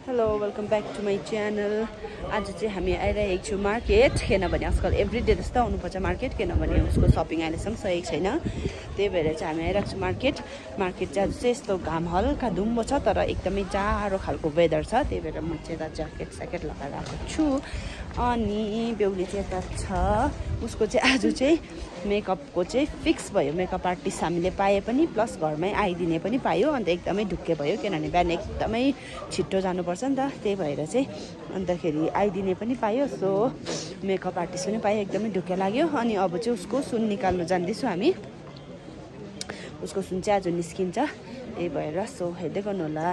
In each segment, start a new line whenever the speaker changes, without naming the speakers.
Hello welcome back to my channel. आज चाहिँ हामी आइरहेको छु मार्केट, किनभने आजकल एभ्रिडे जस्तो आउनुपर्छ मार्केट, किनभने उसको सपिङ अहिलेसम्म सकेको छैन। त्यही भएर चाहिँ हामी आइरहेको छु मार्केट चाहिँ आज चाहिँ यस्तो घाम हल्का धुम्बो छ, तर एकदमै जाडो खालको वेदर छ। त्यही भएर म चाहिँ यता ज्याकेट लगाएर आएको छु। अनि बेहुली चाहिँ यता छ, उसको चाहिँ आज चाहिँ मेकअपको चाहिँ फिक्स भयो। मेकअप आर्टिस्ट हामीले पाए पनि प्लस घरमै आइदिने पनि पायो, अन्त एकदमै ढुक्के भयो, किनभने बिहान एकदमै छिट्टो जानुपर्छ नि त। त्यही भएर चाहिँ अन्तखेरि आइदिने पनि पायो, सो मेकअप आर्टिस्ट पनि पायो, एकदमै ढुक्के लाग्यो। अनि अब चाहिँ उसको सुन निकाल्नु जाँदैछु हामी, उसको सुन चाहिँ आज निस्किन्छ। त्यही भएर सो हेर्दै गर्नु होला।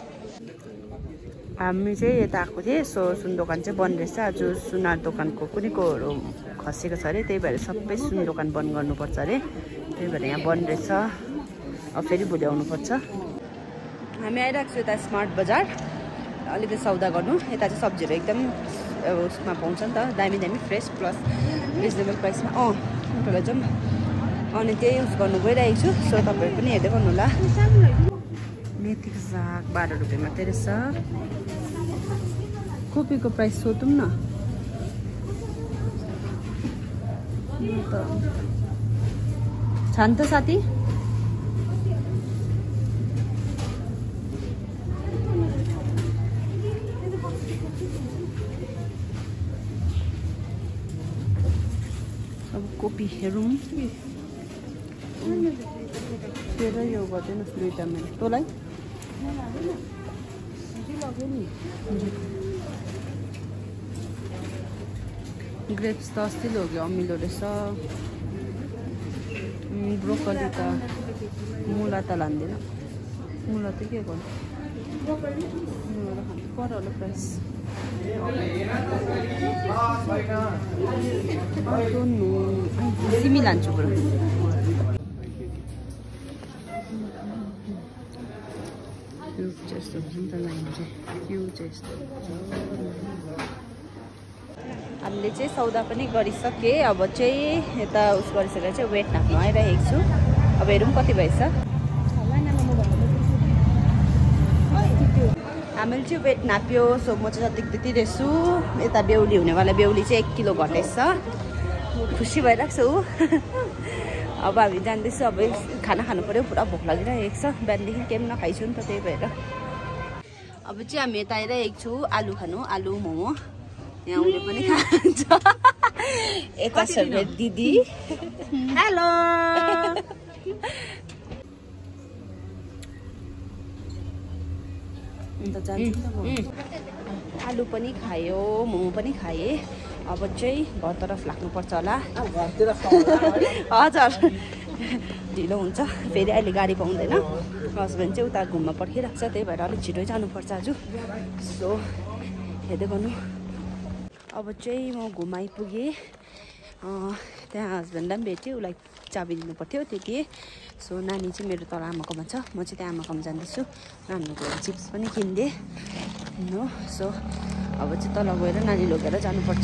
हामी चाहिँ यता आएको थिएँ, सो सुन दोकान चाहिँ बन्द रहेछ आज। सुनार दोकानको कुनैकोहरू खसेको छ अरे, त्यही भएर सबै सुन दोकान बन्द गर्नुपर्छ अरे, त्यही भएर यहाँ बन्द रहेछ। अब फेरि भोलि आउनुपर्छ। हामी आइरहेको छु यता स्मार्ट बजार अलिकति सौदा गर्नु। यता चाहिँ सब्जीहरू एकदम उसमा पाउँछ नि त, दामी दामी फ्रेस प्लस रिजनेबल प्राइसमा। उनीहरूलाई जाउँ। अनि त्यही युज गर्नु गइरहेको छु, सो तपाईँहरू पनि हेर्दै गर्नु होला। मेथीको साग 12 रुपियाँ मात्रै रहेछ। कोपीको प्राइस सोधौँ न छन् त साथी। अब कोपी हेरौँ। तेरो यो गर्दैन दुईवटा मैले तँलाई ग्रेप्स त अस्ति लग्यो, अमिलो रहेछ। ब्रोकली त मुला त लाँदैन, मुला त के गर्नु, मुला खानु पर होला प्राइस। सिमी लान्छु बरु। क्युब चाहिँ यस्तो हुन्छ नि त, लाइन चाहिँ क्युब चाहिँ यस्तो। हामीले चाहिँ सौदा पनि गरिसके, अब चाहिँ यता उस गरिसकेर चाहिँ वेट नाप्नु आइरहेको छु। अब हेरौँ कति भएछ। हामीले चाहिँ वेट नाप्यो, सो म चाहिँ जति त्यति रहेछु। यता बेहुली हुनेवाला बेहुली चाहिँ 1 किलो घटेछ, खुसी भइरहेको छु। अब हामी जाँदैछु, अब खाना खानु पऱ्यो, पुरा भोक लागिरहेको छ, बिहानदेखि केही पनि नखाइछु नि त। त्यही भएर अब चाहिँ हामी यता आइरहेको छु आलु खानु, आलु मोमो। यहाँ उसले पनि खान्छ। यता छ मेरो दिदी। हेलो। अन्त जान्छु नि त म। आलु पनि खायो, मोमो पनि खाएँ। अब चाहिँ घरतर्फ लाग्नुपर्छ होला। हजुर ढिलो हुन्छ फेरि, अहिले गाडी पाउँदैन। हस्बेन्ड चाहिँ उता घुम्न पर्खिरहेको छ, त्यही भएर अलिक छिटो जानुपर्छ आज। सो हेर्दै गर्नु। अब चाहिँ म घुम आइपुगेँ, त्यहाँ हस्बेन्डलाई पनि भेटेँ, उसलाई चाबी दिनु पर्थ्यो त्यति। सो नानी चाहिँ मेरो तल आमाकोमा छ, म चाहिँ त्यहाँ आमाकोमा जाँदैछु। नानीको चिप्स पनि किनिदिएँ नो। सो अब चाहिँ तल गएर नानी लगेर जानुपर्छ।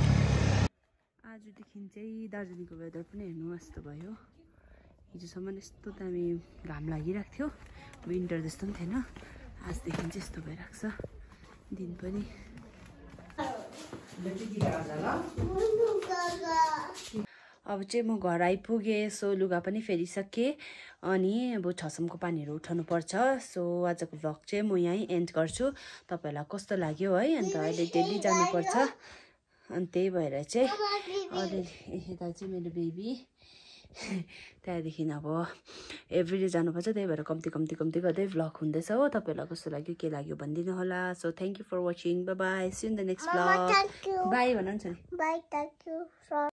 आजदेखि चाहिँ दार्जिलिङको वेदर पनि हेर्नु यस्तो भयो। हिजोसम्म यस्तो दामी घाम लागिरहेको थियो, विन्टर जस्तो पनि थिएन। आजदेखि चाहिँ यस्तो भइरहेको छ दिन पनि। अब चाहिँ म घर आइपुगेँ, सो लुगा पनि फेरिसकेँ। अनि अब छसमको पानीहरू उठाउनु पर्छ। सो आजको भ्लग चाहिँ म यहीँ एन्ड गर्छु। तपाईँहरूलाई कस्तो लाग्यो है। अन्त अहिले डेली जानुपर्छ, अनि त्यही भएर चाहिँ अलिअलि यता चाहिँ मेरो बेबी। त्यहाँदेखि अब एभ्रिडे जानुपर्छ, त्यही भएर कम्ती गर्दै भ्लग हुँदैछ हो। तपाईँहरूलाई कस्तो लाग्यो के लाग्यो भनिदिनु होला। So thank you for watching, bye bye, see in the next vlog. Bye भन्नुहुन्छ नि।